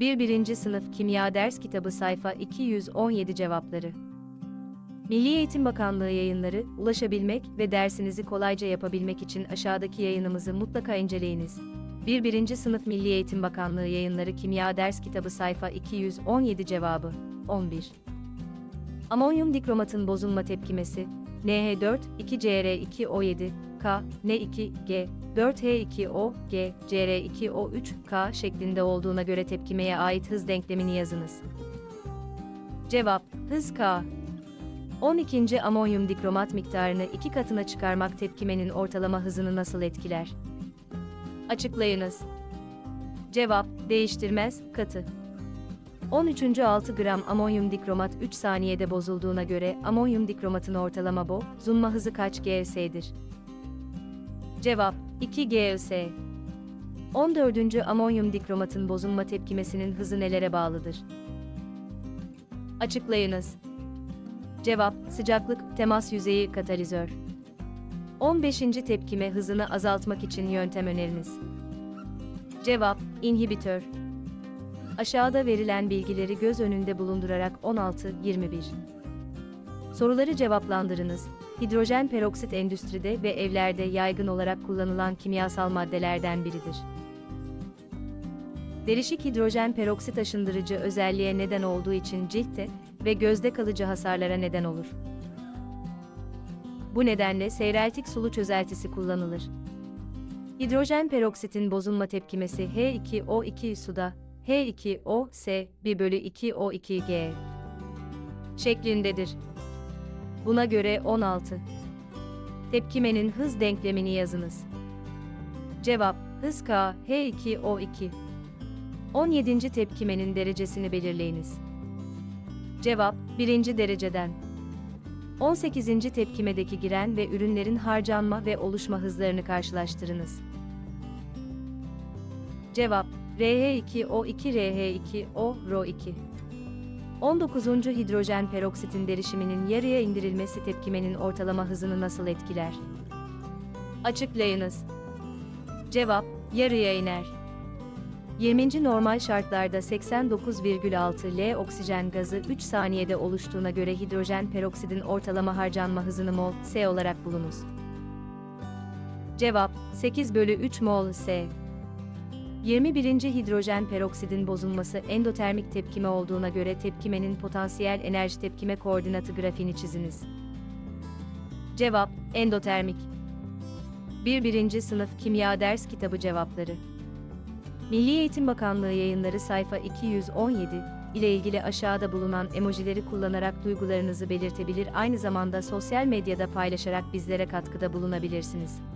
1. Sınıf Kimya Ders Kitabı sayfa 217 cevapları. Milli Eğitim Bakanlığı yayınları, ulaşabilmek ve dersinizi kolayca yapabilmek için aşağıdaki yayınımızı mutlaka inceleyiniz. 1. Sınıf Milli Eğitim Bakanlığı yayınları Kimya Ders Kitabı sayfa 217 cevabı. 11. Amonyum dikromatın bozulma tepkimesi, NH4, 2Cr2O7, K, N2G, 4H2O, G, Cr2O3, K şeklinde olduğuna göre tepkimeye ait hız denklemini yazınız. Cevap, hız K. 12. Amonyum dikromat miktarını 2 katına çıkarmak tepkimenin ortalama hızını nasıl etkiler? Açıklayınız. Cevap, değiştirmez, katı. 13. 6 gram amonyum dikromat 3 saniyede bozulduğuna göre amonyum dikromatın ortalama bozulma hızı kaç GS'dir? Cevap, 2 GS. 14. Amonyum dikromatın bozulma tepkimesinin hızı nelere bağlıdır? Açıklayınız. Cevap, sıcaklık, temas yüzeyi, katalizör. 15. Tepkime hızını azaltmak için yöntem öneriniz. Cevap, inhibitör. Aşağıda verilen bilgileri göz önünde bulundurarak 16-21 soruları cevaplandırınız. Hidrojen peroksit endüstride ve evlerde yaygın olarak kullanılan kimyasal maddelerden biridir. Derişik hidrojen peroksit aşındırıcı özelliğe neden olduğu için ciltte ve gözde kalıcı hasarlara neden olur. Bu nedenle seyreltik sulu çözeltisi kullanılır. Hidrojen peroksitin bozulma tepkimesi H2O2 suda H2O, 1/2O2G şeklindedir. Buna göre 16. Tepkimenin hız denklemini yazınız. Cevap, hız K, H2O2. 17. Tepkimenin derecesini belirleyiniz. Cevap, 1. dereceden. 18. Tepkimedeki giren ve ürünlerin harcanma ve oluşma hızlarını karşılaştırınız. Cevap, RH2O2 RH2O RO2. 19. Hidrojen peroksitin derişiminin yarıya indirilmesi tepkimenin ortalama hızını nasıl etkiler? Açıklayınız. Cevap, yarıya iner. 20. Normal şartlarda 89,6 L oksijen gazı 3 saniyede oluştuğuna göre hidrojen peroksidin ortalama harcanma hızını mol S olarak bulunuz. Cevap, 8/3 mol S. 21. Hidrojen peroksidin bozulması endotermik tepkime olduğuna göre tepkimenin potansiyel enerji tepkime koordinatı grafiğini çiziniz. Cevap, endotermik. 1. Sınıf Kimya Ders Kitabı cevapları. Milli Eğitim Bakanlığı yayınları sayfa 217 ile ilgili aşağıda bulunan emojileri kullanarak duygularınızı belirtebilir, aynı zamanda sosyal medyada paylaşarak bizlere katkıda bulunabilirsiniz.